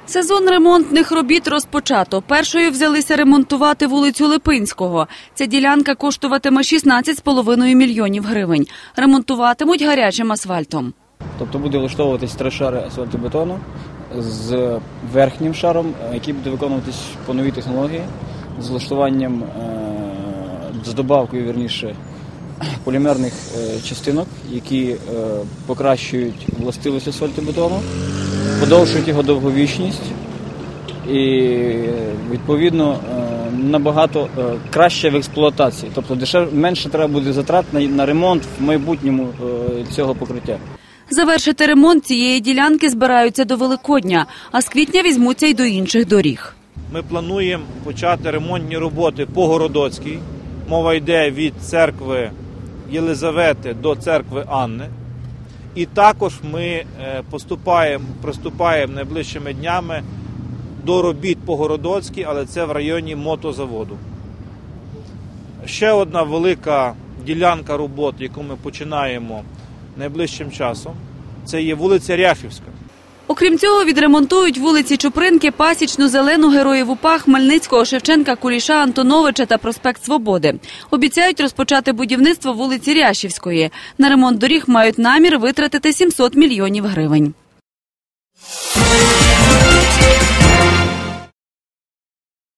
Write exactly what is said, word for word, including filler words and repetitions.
Сезон ремонтних робіт розпочато. Першою взялися ремонтувати вулицю Липинського. Ця ділянка коштуватиме шістнадцять з половиною мільйонів гривень. Ремонтуватимуть гарячим асфальтом. Тобто буде влаштовуватись три шари асфальтобетону з верхнім шаром, який буде виконуватись по новій технології, з влаштуванням, з добавкою, вірніше, полімерних частинок, які покращують властивість асфальтобетону, подовжують його довговічність і, відповідно, набагато краще в експлуатації. Тобто дешев... менше треба буде затрат на, на ремонт в майбутньому цього покриття. Завершити ремонт цієї ділянки збираються до Великодня, а з квітня візьмуться й до інших доріг. Ми плануємо почати ремонтні роботи по Городоцькій. Мова йде від церкви Єлизавети до церкви Анни. І також ми поступаємо, приступаємо найближчими днями до робіт по Городоцькій, але це в районі мотозаводу. Ще одна велика ділянка робот, яку ми починаємо найближчим часом, це є вулиця Ряхівська. Окрім цього, відремонтують вулиці Чупринки, Пасічну, Зелену, Героїв УПА, Хмельницького, Шевченка, Куліша, Антоновича та проспект Свободи. Обіцяють розпочати будівництво вулиці Рящівської. На ремонт доріг мають намір витратити сімсот мільйонів гривень.